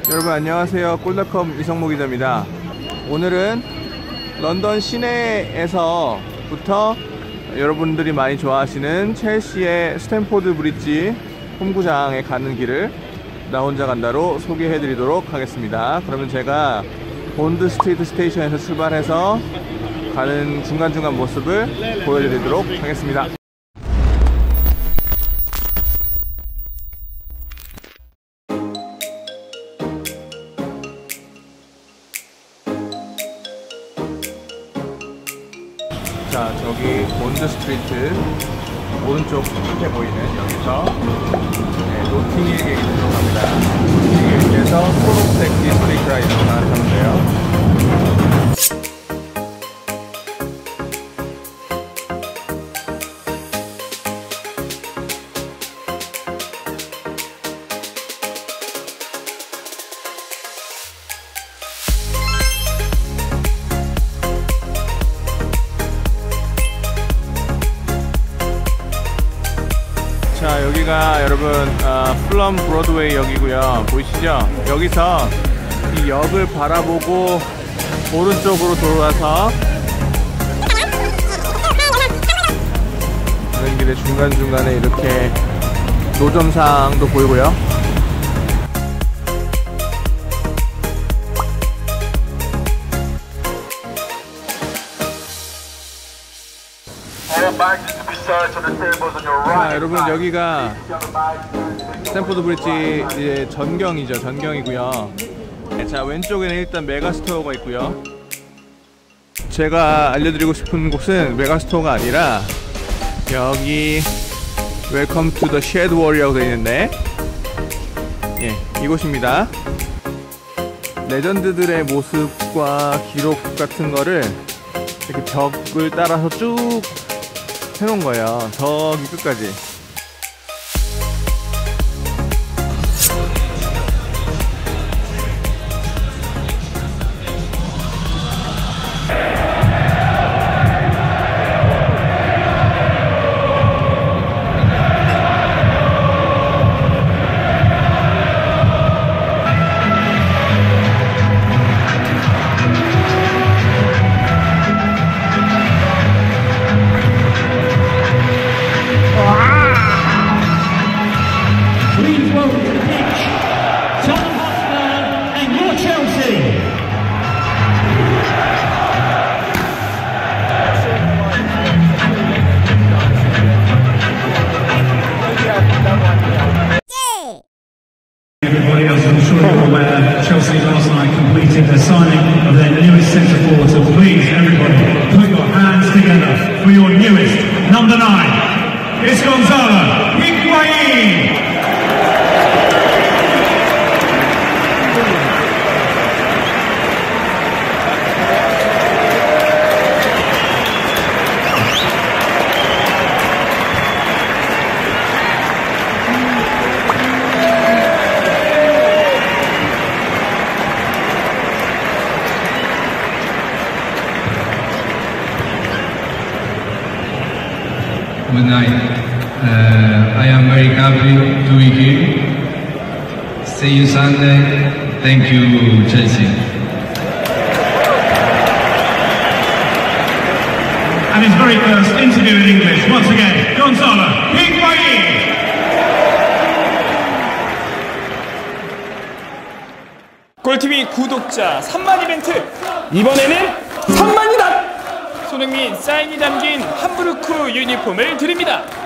여러분 안녕하세요. 골닷컴 이성모 기자입니다. 오늘은 런던 시내에서부터 여러분들이 많이 좋아하시는 첼시의 스탠포드 브릿지 홈구장에 가는 길을 나 혼자 간다로 소개해 드리도록 하겠습니다. 그러면 제가 본드 스트리트 스테이션에서 출발해서 가는 중간중간 모습을 보여드리도록 하겠습니다. 자, 저기 본드 스트리트 오른쪽 끝에 보이는 여기서 노팅힐 게이트 들어갑니다. 노팅힐 게이트에서 초록색 디스트릭트 라인으로 갈아타면 돼요. 자, 여기가 여러분 플럼 브로드웨이 역이고요. 보이시죠? 여기서 이 역을 바라보고 오른쪽으로 돌아서 가는 길에 중간중간에 이렇게 노점상도 보이고요. 자, 여러분 여기가 스탠포드 브릿지 이제 전경이고요. 자, 왼쪽에는 일단 메가스토어가 있고요. 제가 알려드리고 싶은 곳은 메가스토어가 아니라 여기 웰컴 투 더 쉐드 워리어라고 되어 있는데, 이곳입니다. 레전드들의 모습과 기록 같은 거를 이렇게 벽을 따라서 쭉 해놓은 거예요. 저기 끝까지. Everybody else, I'm sure you're aware, Chelsea last night completed their signing of their newest centre forward. So please, everybody, put your hands together for your newest number 9. It's Gonzalo Higuain. Good night. I am very happy to be here. See you Sunday. Thank you, Chelsea. And his very first interview in English, once again, Gonzalo Higuain. 골TV 구독자 3만 이벤트! 이번에는 3만이다! 손흥민 사인이 담긴 함부르크 유니폼을 드립니다.